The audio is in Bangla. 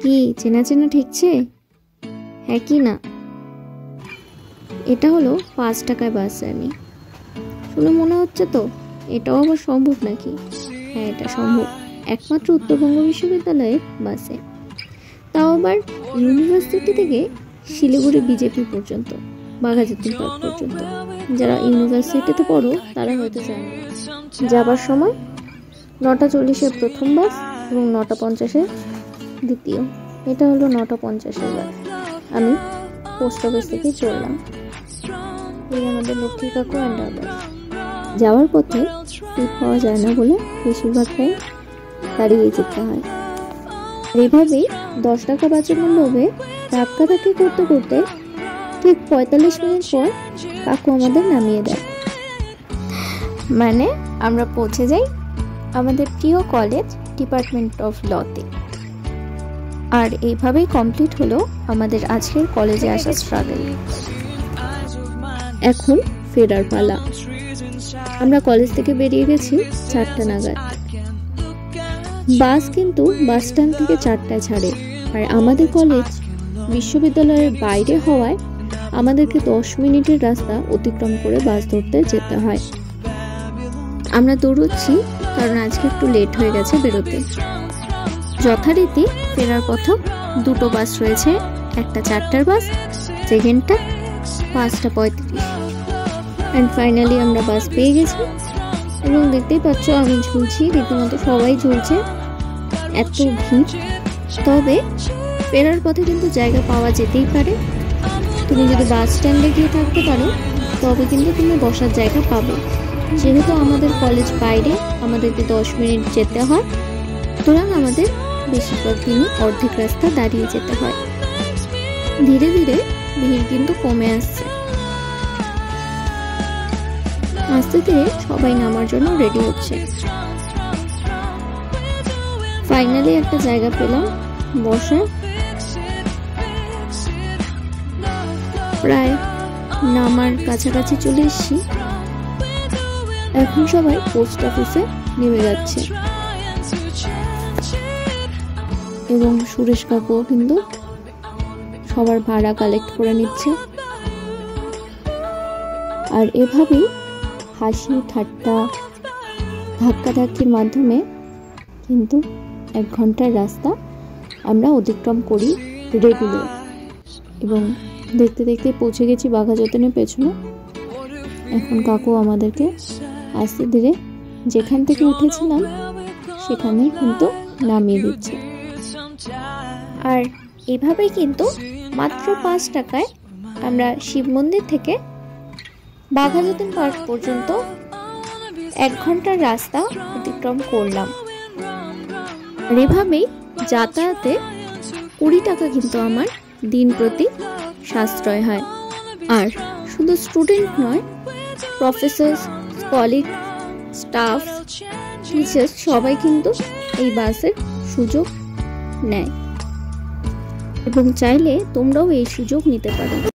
কি চেনা চেনা ঠিকছে? হ্যাঁ কি না? এটা হলো 5 টাকায় বাস জার্নি। শুনে মনে হচ্ছে তো এটাও আবার সম্ভব নাকি? হ্যাঁ, এটা সম্ভব, একমাত্র উত্তরবঙ্গ বিশ্ববিদ্যালয়ের বাসে। তাও আবার ইউনিভার্সিটি থেকে শিলিগুড়ি বিজেপি পর্যন্ত, বাঘাজাতিন পার্ক পর্যন্ত। যারা ইউনিভার্সিটিতে পড়ো তারা হয়তো জানে। যাবার সময় 9:40-এর প্রথম বাস এবং 9:50-এর দ্বিতীয়। এটা হলো 9:50-এর বাস। আমি পোস্ট অফিস থেকে চললাম। এই আমাদের লক্ষ্মী কাকু অ্যান্ড আদার্স। যাওয়ার পথে সিট পাওয়া যায় না বলে বেশিরভাগ টাইম দাঁড়িয়ে যেতে হয়। এভাবেই 10 টাকা বাঁচানোর লোভে ধাক্কাধাক্কি করতে করতে ঠিক 45 মিনিট পর কাকু আমাদের নামিয়ে দেয়। মানে আমরা পৌঁছে যাই আমাদের প্রিয় কলেজ ডিপার্টমেন্ট অফ লতে। আর এইভাবেই কমপ্লিট হলো আমাদের আজকের কলেজে আসার স্ট্রাগল। এখন ফেরার পালা। আমরা কলেজ থেকে বেরিয়ে গেছি 4টা নাগাদ। বাস কিন্তু বাস স্ট্যান্ড থেকে 4টায় ছাড়ে, আর আমাদের কলেজ বিশ্ববিদ্যালয়ের বাইরে হওয়ায় আমাদেরকে 10 মিনিটের রাস্তা অতিক্রম করে বাস ধরতে যেতে হয়। আমরা দৌড়চ্ছি কারণ আজকে একটু লেট হয়ে গেছে বেরোতে। যথারীতি ফেরার পথে 2টো বাস রয়েছে, একটা 4টার বাস, সেকেন্ডটা 5:35। অ্যান্ড ফাইনালি আমরা বাস পেয়ে গেছি এবং দেখতেই পাচ্ছ আমি ঝুলছি, রীতিমতো সবাই ঝুলছে, এত ভিড়। তবে ফেরার পথে কিন্তু জায়গা পাওয়া যেতেই পারে। তুমি যদি বাস স্ট্যান্ডে গিয়ে থাকতে পারো তবে কিন্তু তুমি বসার জায়গা পাবে। যেহেতু আমাদের কলেজ বাইরে, আমাদেরকে 10 মিনিট যেতে হয়, সুতরাং আমাদের বেশিরভাগ দিনই অর্ধেক রাস্তা দাঁড়িয়ে যেতে হয়। ধীরে ধীরে ভিড় কিন্তু কমে আসছে। আস্তে ধীরে সবাই নামার জন্য রেডি হচ্ছে। ফাইনালি একটা জায়গা পেলাম বসার। প্রায় নামার কাছাকাছি চলে এসেছি। এখন সবাই পোস্ট অফিসে নেমে যাচ্ছে এবং সুরেশ কাকু কিন্তু সবার ভাড়া কালেক্ট করে নিচ্ছে। আর এভাবেই হাসি ঠাট্টা ধাক্কাধাক্কির মাধ্যমে কিন্তু 1 ঘন্টার রাস্তা আমরা অতিক্রম করি রেগুলার। এবং দেখতে দেখতে পৌঁছে গেছি বাঘাযতীনের পেছনে। এখন কাকু আমাদেরকে আস্তে ধীরে যেখান থেকে উঠেছিলাম সেখানে কিন্তু নামিয়ে দিচ্ছে। আর এভাবেই কিন্তু মাত্র 5 টাকায় আমরা শিবমন্দির থেকে বাঘাজাতিন পার্ক পর্যন্ত 1 ঘন্টার রাস্তা অতিক্রম করলাম। আর এভাবেই যাতায়াতে 20 টাকা কিন্তু আমার দিন প্রতি সাশ্রয় হয়। আর শুধু স্টুডেন্ট নয়, প্রফেসর, কলিগ, স্টাফ, টিচার্স সবাই কিন্তু এই বাসের সুযোগ নেয় এবং চাইলে তোমরাও এই সুযোগ নিতে পারো।